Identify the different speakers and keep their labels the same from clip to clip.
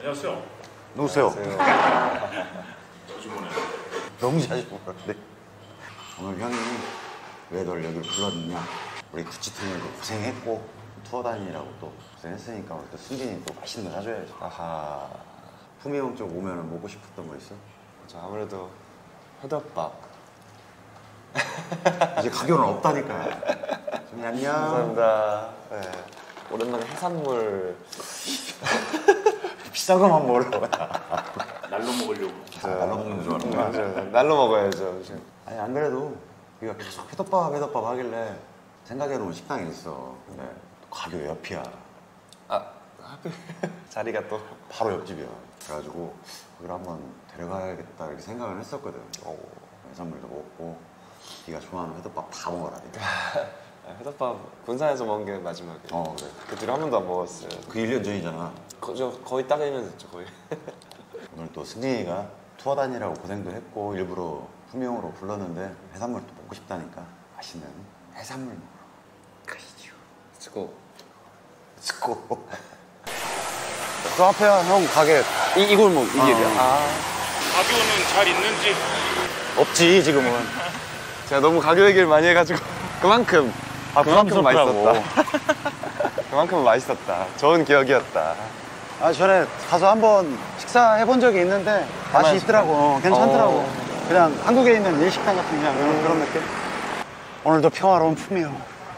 Speaker 1: 안녕하세요.
Speaker 2: 누구세요?
Speaker 1: 여주머니.
Speaker 2: 너무 자주 보는데 오늘 형이 왜 널 여기로 불렀느냐, 우리 구찌팀도 고생했고 투어 다니라고 또 고생했으니까 우리 또 승진이 또 맛있는 거 사줘야지.
Speaker 3: 아하.
Speaker 2: 품이 형 쪽 오면 먹고 싶었던 거 있어?
Speaker 3: 저 아무래도 회덮밥.
Speaker 2: 이제 가격은 없다니까. 좀 안녕.
Speaker 3: 감사합니다. 네. 오랜만에 해산물.
Speaker 2: 비싼 거만 먹으러
Speaker 1: 날로 먹으려고.
Speaker 2: 날로 먹는 줄 알았구나.
Speaker 3: 맞아요. 날로 먹어야죠.
Speaker 2: 아니 안 그래도 이거 계속 회덮밥 하길래 생각해놓은 식당이 있어. 근데 가격 옆이야.
Speaker 3: 아, 하필 자리가 또.
Speaker 2: 바로 옆집이야. 그래가지고 거기를 한번 데려가야겠다 이렇게 생각을 했었거든. 해산물도 먹고 네가 좋아하는 회덮밥 다 먹어라.
Speaker 3: 회덮밥 군산에서 먹은 게 마지막에.
Speaker 2: 그래.
Speaker 3: 그 뒤로 한 번도 안 먹었어요.
Speaker 2: 그 1년 전이잖아.
Speaker 3: 거의 딱 1년 됐죠, 거의.
Speaker 2: 오늘 또 승진이가 투어 다니라고 고생도 했고 일부러 품명으로 불렀는데 해산물도 먹고 싶다니까 맛있는 해산물 먹으러 가시죠.
Speaker 3: 치고.
Speaker 2: 찍고. 그 앞에 형 가게 이 골목 이 길이야.
Speaker 1: 가격은 잘 있는지.
Speaker 2: 없지 지금은.
Speaker 3: 제가 너무 가격 얘기를 많이 해가지고 그만큼
Speaker 2: 부담스럽더라고.
Speaker 3: 맛있었다. 그만큼 맛있었다. 좋은 기억이었다.
Speaker 2: 아 전에 가서 한번 식사해본 적이 있는데 맛이 있더라고. 괜찮더라고. 그냥 한국에 있는 일식당 같은 그냥 그런 느낌. 오늘도 평화로운 품이요.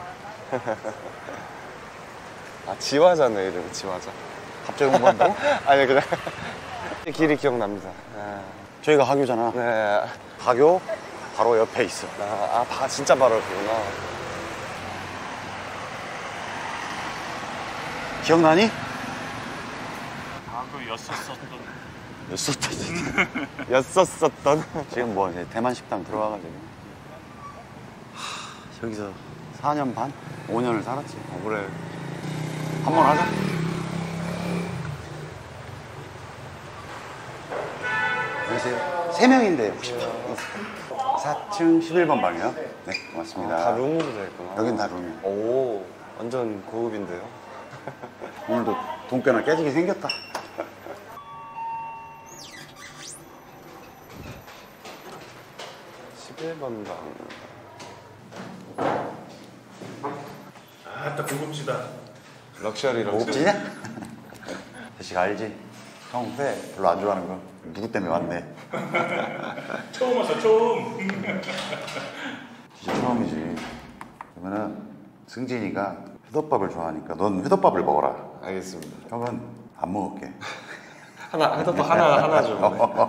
Speaker 3: 아, 지화자네, 이름. 지화자.
Speaker 2: 갑자기 공부한다고?
Speaker 3: 아니, 그냥 길이 기억납니다.
Speaker 2: 저희가 하교잖아.
Speaker 3: 네.
Speaker 2: 하교 바로 옆에 있어.
Speaker 3: 진짜 바로 옆이구나.
Speaker 2: 기억나니?
Speaker 3: 였었었던.
Speaker 2: 지금 뭐 이제 대만 식당 들어와가지고 여기서 4년 반? 5년을 살았지.
Speaker 3: 그래.
Speaker 2: 한 번 하자. 안녕하세요. 3명인데 혹시 4층 11번 방이요? 네, 고맙습니다.
Speaker 3: 다 룸으로 되어 있구나.
Speaker 2: 여긴 다 룸이요.
Speaker 3: 오, 완전 고급인데요.
Speaker 2: 오늘도 돈 꽤나 깨지게 생겼다.
Speaker 3: 번 방.
Speaker 1: 아따 고급지다.
Speaker 3: 럭셔리.
Speaker 2: 고급지냐? 대식 알지? 형 회 별로 안 좋아하는 거 누구 때문에 왔네.
Speaker 1: 처음 왔어 처음.
Speaker 2: 진짜 처음이지. 그러면은 승진이가 회덮밥을 좋아하니까 넌 회덮밥을 먹어라.
Speaker 3: 알겠습니다.
Speaker 2: 형은 안 먹을게.
Speaker 3: 회덮밥 하나 좀.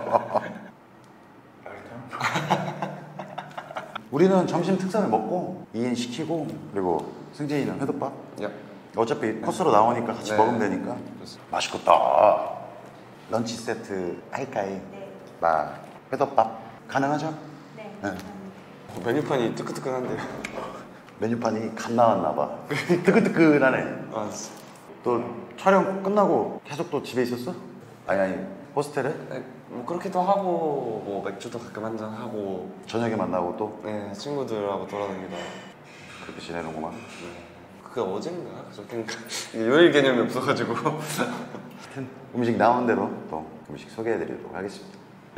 Speaker 2: 우리는 점심 특선을 먹고 2인 시키고 그리고 승진이는 회덮밥.
Speaker 3: 야.
Speaker 2: 어차피 코스로 나오니까 같이
Speaker 3: 네.
Speaker 2: 먹으면 되니까.
Speaker 3: 좋습니다.
Speaker 2: 맛있겠다. 런치 세트 할까이?
Speaker 4: 네.
Speaker 2: 나 회덮밥 가능하죠?
Speaker 4: 네.
Speaker 2: 네.
Speaker 3: 메뉴판이 뜨끈뜨끈한데요.
Speaker 2: 메뉴판이 갓 나왔나 봐. 뜨끈뜨끈하네.
Speaker 3: 아,
Speaker 2: 또 촬영 끝나고 계속 또 집에 있었어? 아니 호스텔에?
Speaker 3: 네, 뭐 그렇게도 하고 뭐 맥주도 가끔 한잔 하고.
Speaker 2: 저녁에 만나고 또
Speaker 3: 네, 친구들하고 돌아다니다.
Speaker 2: 그렇게 지내는구만.
Speaker 3: 그게 어젠가? 그저께인가? 요일 개념이 없어가지고.
Speaker 2: 하여튼 음식 나온 대로 또 음식 소개해드리도록 하겠습니다.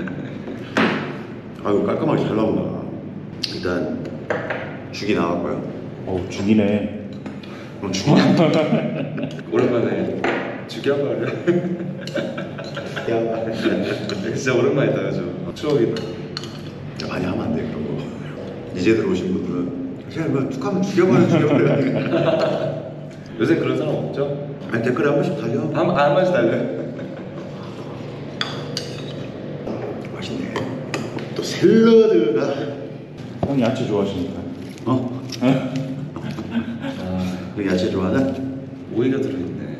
Speaker 2: 아유 깔끔하게 잘 나온다. 일단 죽이 나왔고요.
Speaker 5: 죽이네.
Speaker 2: 죽이네.
Speaker 3: 오랜만에 죽여버려. 진짜 오랜만이다, 요즘. 추억이다.
Speaker 2: 많이 하면 안 돼 그런 거. 이제 들어오신 분들은 그냥 뭐 툭하면 죽여버려.
Speaker 3: 요새 그런 사람 없죠?
Speaker 2: 아니 댓글에 한 번씩 달려.
Speaker 3: 한 번씩 달려요.
Speaker 2: 맛있네. 또 샐러드가.
Speaker 5: 형 야채 좋아하시니까.
Speaker 2: 어? 그 야채 좋아하냐?
Speaker 3: 오이가 들어있네.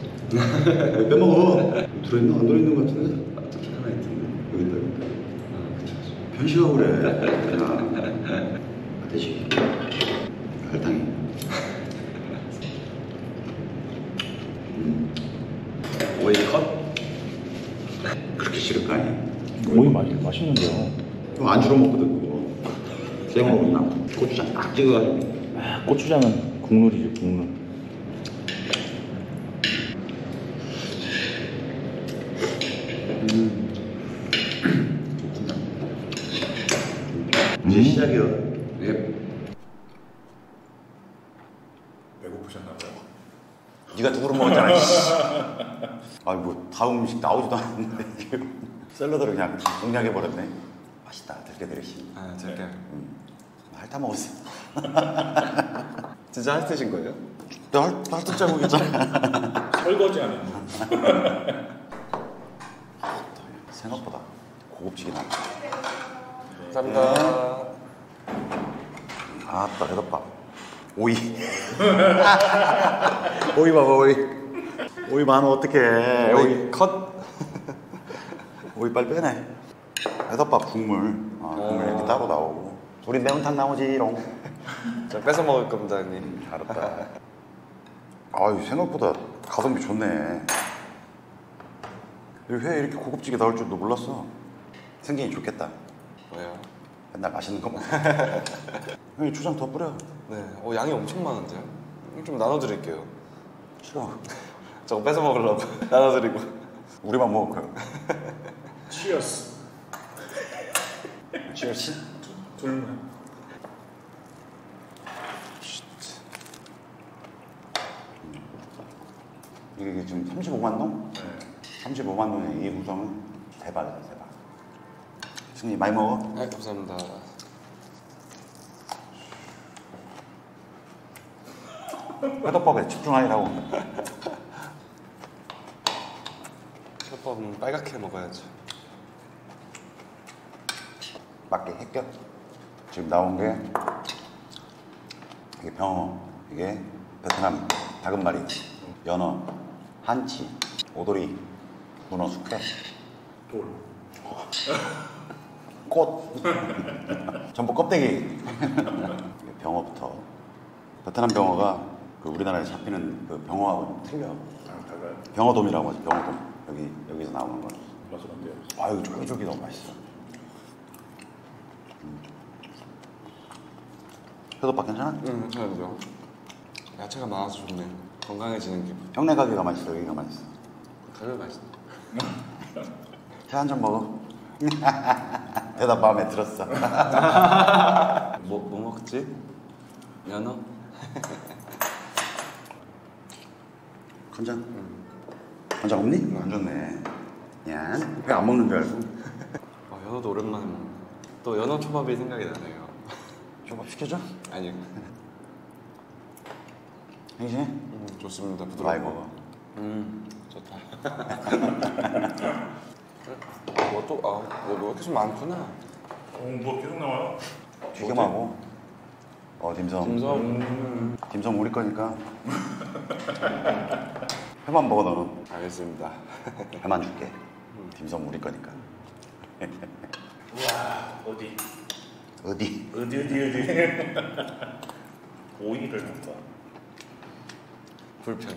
Speaker 2: 빼먹어. 들어있나? 안 들어있는 것 같은데?
Speaker 3: 저기 하나 있던데.
Speaker 2: 여기 있다 여기 있다.
Speaker 3: 그쵸.
Speaker 2: 편식하고 그래. 야 돼지 갈당이.
Speaker 3: 오이 컷?
Speaker 2: 그렇게 싫을 거 아니야?
Speaker 5: 오이 맛있는데요.
Speaker 2: 형 안주로 먹거든 그거. 생먹으면 고추장 딱 찍어가지고.
Speaker 5: 고추장은 국룰이지 국룰.
Speaker 2: 이제 시작이요.
Speaker 3: 예.
Speaker 1: 배고프셨나봐요.
Speaker 2: 네가 두 그릇 먹었잖아. 씨. 아니 뭐 다음 음식 나오지도 않았는데 지금 샐러드를 그냥 다 공략해버렸네. 맛있다. 들깨드레시.
Speaker 3: 아, 제가
Speaker 2: 핥아 먹었어.
Speaker 3: 진짜 핥으신 거예요?
Speaker 2: 내가 핥은 자국이잖아.
Speaker 1: 설거지 안 했나?
Speaker 2: 생각보다 고급지긴 하네.
Speaker 3: 감사합니다.
Speaker 2: 아따 회덮밥. 오이. 오이 봐봐 오이. 오이 많으면 어떡해.
Speaker 3: 오이 컷.
Speaker 2: 오이 빨리 빼내. 회덮밥 국물. 국물 이렇게 따로 나오고. 우린 매운탕 나오지롱.
Speaker 3: 저 뺏어 먹을 겁니다, 형님.
Speaker 2: 알았다. 아유 생각보다 가성비 좋네. 이 회 이렇게 고급지게 나올 줄도 몰랐어. 승진이 좋겠다.
Speaker 3: 뭐예요?
Speaker 2: 맨날 맛있는 거 먹어. 형이 초장 더 뿌려.
Speaker 3: 네. 양이 엄청 많은데요? 좀 나눠드릴게요.
Speaker 2: 싫어.
Speaker 3: 저거 뺏어 먹으려고 나눠드리고.
Speaker 2: 우리만 먹을 거야.
Speaker 1: 치어스.
Speaker 2: 치얼시.
Speaker 1: 둘만.
Speaker 2: 이게 지금 35만 동?
Speaker 1: 네.
Speaker 2: 35만 동의 이 구성은 대박이다 대박. 승리 많이 먹어.
Speaker 3: 네, 감사합니다.
Speaker 2: 회덮밥에 집중하느라고.
Speaker 3: 솥밥은 빨갛게 먹어야지.
Speaker 2: 맞게 합격. 지금 나온 게 이게 병어, 이게 베트남 다금바리, 연어, 한치, 오도리, 문어 숙회,
Speaker 1: 돌.
Speaker 2: 꽃, 전복 껍데기. 병어부터. 베트남 병어가 그 우리나라에 잡히는 그 병어하고 틀려.
Speaker 1: 아, 달라요?
Speaker 2: 병어돔이라고 하지. 병어돔. 여기서 나오는 거.
Speaker 1: 맛은 어때요?
Speaker 2: 아유 쫄깃쫄깃 너무 맛있어. 회덮밥 괜찮아?
Speaker 3: 괜찮은데요? 야채가 많아서 좋네. 건강해지는 기분.
Speaker 2: 형네 가게가 맛있어. 여기가 맛있어.
Speaker 3: 가격 맛있네.
Speaker 2: 회 한 잔 먹어. 대답 마음에 들었어.
Speaker 3: 뭐 먹지? 연어?
Speaker 2: 간장. 간장 없니? 안 좋네. 야, 회 안 먹는 줄 알고.
Speaker 3: 연어도 오랜만에 먹네. 또 연어 초밥이 생각이 나네요.
Speaker 2: 초밥 시켜줘?
Speaker 3: 아니요.
Speaker 2: 행시?
Speaker 3: 좋습니다. 부드럽고.
Speaker 2: 많이 먹어.
Speaker 3: 좋다. 뭐 이렇게 좀 많구나.
Speaker 1: 뭐 계속 나와요?
Speaker 2: 튀김하고. 딤섬. 딤섬 우리 거니까. 회만 먹어 너는.
Speaker 3: 알겠습니다.
Speaker 2: 회만 줄게. 딤섬 우리 거니까.
Speaker 1: 우와, 어디?
Speaker 2: 어디?
Speaker 1: 어디? 오이를 한다.
Speaker 3: 불편.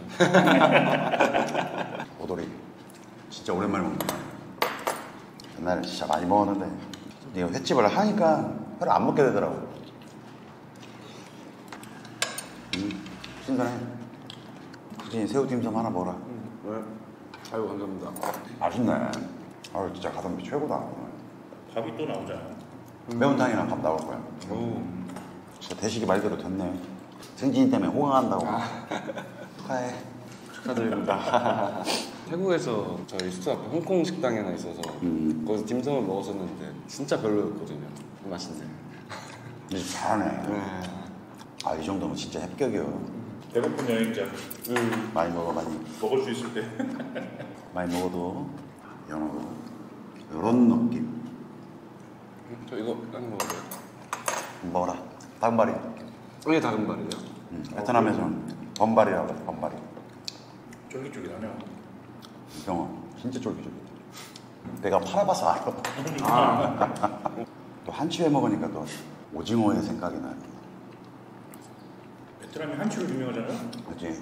Speaker 2: 오돌이. 진짜 오랜만에 먹는다. 옛날에 진짜 많이 먹었는데 네가 횟집을 하니까 회를 안 먹게 되더라고. 신선해. 굳이 새우 딤섬 하나 먹어라.
Speaker 3: 네. 아이고 감사합니다.
Speaker 2: 맛있네. 아유 진짜 가성비 최고다. 오늘.
Speaker 1: 밥이 또 나오잖아요.
Speaker 2: 매운탕이랑 밥 나올 거야. 진짜 대식이 말대로 됐네. 승진이 때문에 호강한다고. 축하해.
Speaker 3: 축하드립니다. 태국에서 저희 숙소 앞에 홍콩 식당이 하나 있어서 거기서 딤섬을 먹었었는데 진짜 별로였거든요. 맛있네.
Speaker 2: 근데 잘하네. 아 이 정도면 진짜 합격이요.
Speaker 1: 배고픈 여행자
Speaker 2: 많이 먹어 많이.
Speaker 1: 먹을 수 있을 때.
Speaker 2: 많이 먹어도 연어도 이런 느낌.
Speaker 3: 저 이거 한 먹어요.
Speaker 2: 먹어라. 닭발이.
Speaker 3: 이게 다금발이에요?
Speaker 2: 베트남에서는 범발이라고 해. 범발이.
Speaker 1: 쫄깃쫄깃하네요.
Speaker 2: 병어 진짜 쫄깃쫄깃. 내가 팔아봐서 알아. 또 한치회 먹으니까 또 오징어의 생각이 나.
Speaker 1: 베트남이 한치로 유명하잖아요.
Speaker 2: 그치?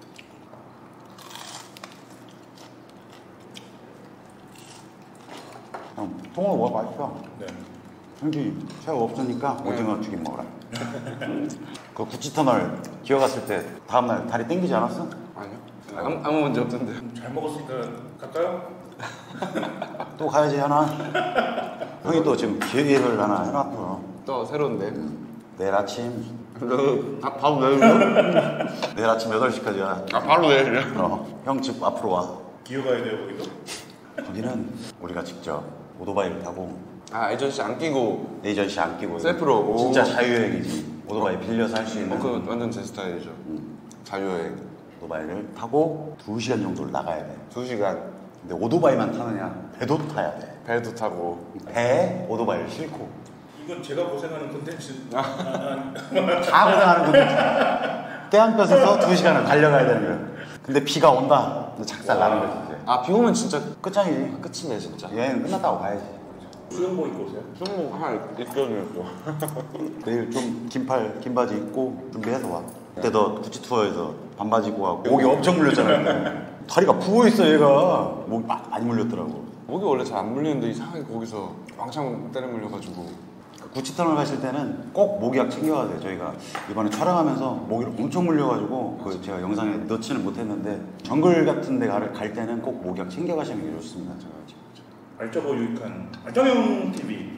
Speaker 2: 형, 통으로 먹어 맛있어.
Speaker 1: 네.
Speaker 2: 형이 새우 없으니까 오징어 튀김 먹어라. 그 구치터널 기어갔을 때 다음날 다리 땡기지 않았어?
Speaker 3: 아니요. 아무 문제 없던데.
Speaker 1: 잘 먹었으니까 갈까요?
Speaker 2: 또 가야지 하나. 형이 또 지금 기획을 하나 해놨어.
Speaker 3: 또 새로운데.
Speaker 2: 내일 아침
Speaker 3: 바로 내일이요?
Speaker 2: 내일 아침 8시까지야.
Speaker 3: 바로 내일이요?
Speaker 2: 형 집 앞으로 와.
Speaker 1: 기어가야 돼요 거기도?
Speaker 2: 거기는 우리가 직접 오토바이를 타고
Speaker 3: 에이전시 안 끼고
Speaker 2: 에이전시 안 끼고
Speaker 3: 셀프로. 오.
Speaker 2: 진짜 자유여행이지. 오토바이 빌려서 할 수 있는
Speaker 3: 그거 완전 제 스타일이죠. 자유여행.
Speaker 2: 오토바이를 타고 2시간 정도를 나가야 돼.
Speaker 3: 2시간
Speaker 2: 근데 오토바이만 타느냐? 배도 타야 돼.
Speaker 3: 배도 타고.
Speaker 2: 배에 오토바이를 싣고
Speaker 1: 이건 제가 고생하는 콘텐츠.
Speaker 2: 다 고생하는 건데 떼안볕에서 2시간을 달려가야 되는 거야. 근데 비가 온다. 근데 작살 나는 거지 이제.
Speaker 3: 비 오면 진짜
Speaker 2: 끝장이지.
Speaker 3: 끝이네 진짜.
Speaker 2: 여행 끝났다고 봐야지.
Speaker 1: 수영복 입고 오세요?
Speaker 3: 수목 하나 입겨주고.
Speaker 2: 내일 좀 긴팔, 긴 바지 입고 준비해서 와. 그때 너 구찌 투어에서 반바지 입고 와고 목이 엄청 물렸잖아. 다리가 부어있어 얘가. 목이 많이 물렸더라고.
Speaker 3: 목이 원래 잘 안 물리는데 이상하게 거기서 왕창 때려 물려가지고.
Speaker 2: 구찌 터널 가실 때는 꼭 모기약 챙겨가야 돼요. 저희가 이번에 촬영하면서 모기를 엄청 물려가지고 그 제가 영상에 넣지는 못했는데 정글 같은 데 갈 때는 꼭 모기약 챙겨가시는 게 좋습니다.
Speaker 1: 알짜고 유익한 알짜형 TV.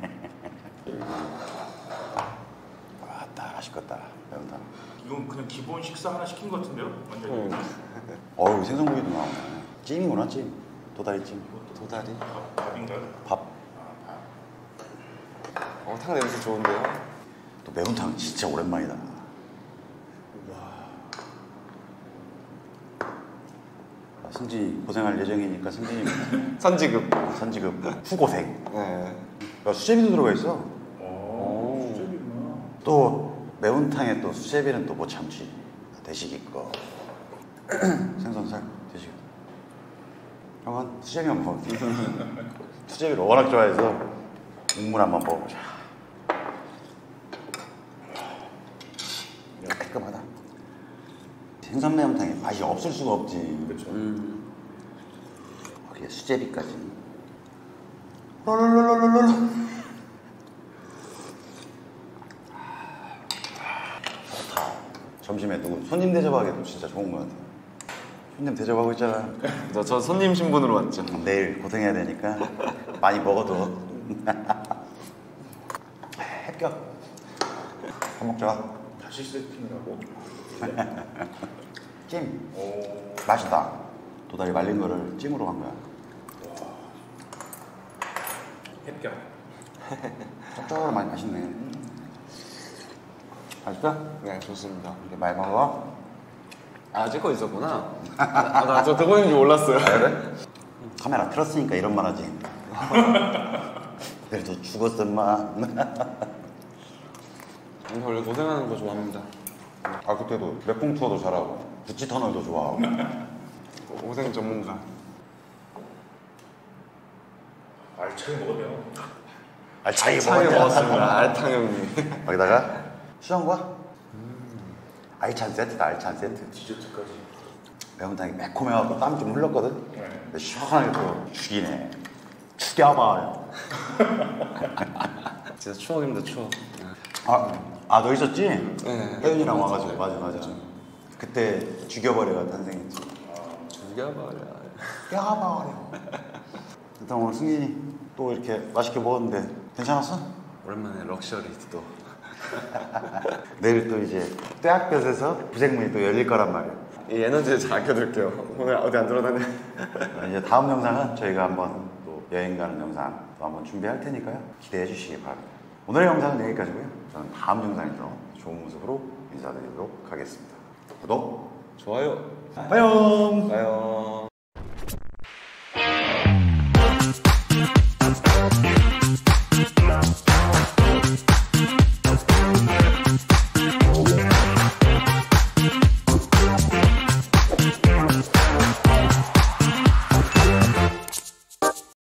Speaker 2: 왔다 맛있겠다 매운탕.
Speaker 1: 이건 그냥 기본 식사 하나 시킨 것 같은데요? 완전.
Speaker 2: 어우 생선구이도 나오네. 찜이구나 찜. 도다리찜.
Speaker 3: 도다리.
Speaker 1: 밥인가요?
Speaker 2: 밥.
Speaker 3: 탕 냄새 좋은데요?
Speaker 2: 또 매운탕 진짜 오랜만이다. 승진이 고생할 예정이니까 승진이
Speaker 3: 선지급.
Speaker 2: 선지급 후고생.
Speaker 3: 네.
Speaker 2: 야, 수제비도 들어가 있어.
Speaker 1: 오, 수제비구나.
Speaker 2: 또 매운탕에 또 수제비는 또 못 참지. 대식이 거. 생선살 대식. 형은 수제비 한번 먹어. 수제비를 워낙 좋아해서 국물 한번 먹어보자. 깔끔하다. 생선 매운탕에 맛이 없을 수가 없지.
Speaker 1: 그렇죠.
Speaker 2: 거기에 수제비까지. 롤롤롤롤롤. 좋다. 점심에 누구 손님 대접하기도 진짜 좋은 것 같아. 손님 대접하고 있잖아.
Speaker 3: 저 손님 신분으로 왔죠.
Speaker 2: 내일 고생해야 되니까 많이 먹어도. 합격. 밥 먹자.
Speaker 1: 다시 세팅을 하고.
Speaker 2: 찜.
Speaker 1: 오.
Speaker 2: 맛있다. 도다리 말린 거를 찜으로 한 거야.
Speaker 1: 합격.
Speaker 2: 짭짤하고 많이 맛있네. 맛있어?
Speaker 3: 네, 좋습니다.
Speaker 2: 이제 많이 먹어?
Speaker 3: 찍고 있었구나. 저 듣고 있는 줄 몰랐어요.
Speaker 2: 그래? 카메라 틀었으니까 이런 말 하지. 그래도 죽었어, 인마.
Speaker 3: 원래 고생하는 거 좋아합니다.
Speaker 2: 그때도 맥봉 투어도 잘하고, 구찌 터널도 좋아하고.
Speaker 3: 고생 전문가.
Speaker 1: 알차게 먹었네요.
Speaker 2: 알차게
Speaker 3: 차게
Speaker 2: 먹었냐?
Speaker 3: 먹었습니다. 알탕 형님.
Speaker 2: 거기다가 수영과 알찬 세트다, 알찬 세트.
Speaker 1: 디저트까지.
Speaker 2: 매운탕이 매콤해갖고 땀 좀 흘렀거든?
Speaker 1: 네.
Speaker 2: 근데 시원하게 또 죽이네. 죽여봐.
Speaker 3: 진짜 추억입니다, 추억.
Speaker 2: 너 있었지?
Speaker 3: 네.
Speaker 2: 혜윤이랑 와가지고, 맞아. 그때 죽여버려가 탄생했지.
Speaker 3: 죽여버려.
Speaker 2: 죽여버려. 일단 오늘 승진이 또 이렇게 맛있게 먹었는데 괜찮았어?
Speaker 3: 오랜만에 럭셔리 또.
Speaker 2: 내일 또 이제 떼학볕에서 부생문이 또 열릴 거란 말이야.
Speaker 3: 이 에너지를 잘 아껴둘게요. 오늘 어디 안 돌아다녀.
Speaker 2: 이제 다음 영상은 저희가 한번 또 여행 가는 영상 또 한번 준비할 테니까요. 기대해 주시기 바랍니다. 오늘의 영상은 여기까지고요. 저는 다음 영상에서 좋은 모습으로 인사드리도록 하겠습니다. 구독,
Speaker 3: 좋아요.
Speaker 2: 빠염!
Speaker 3: 봐요.